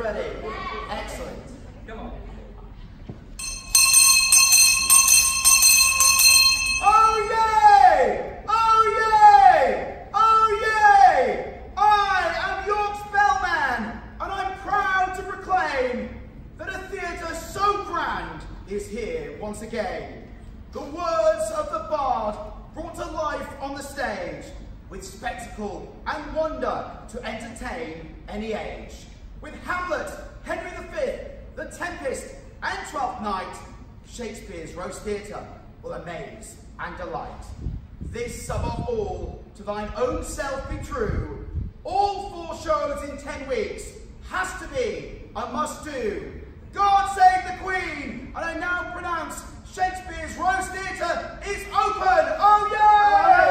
ready? Excellent. Come on. Oh yay! Oh yay! Oh yay! I am York's bellman, and I'm proud to proclaim that a theatre so grand is here once again. The words of the bard brought to life on the stage, with spectacle and wonder to entertain any age. With Hamlet, Henry V, The Tempest, and Twelfth Night, Shakespeare's roast theatre will amaze and delight. This above all, to thine own self be true. All 4 shows in 10 weeks has to be a must do. God save the Queen, and I now pronounce Shakespeare's roast theatre is open. Oh yeah!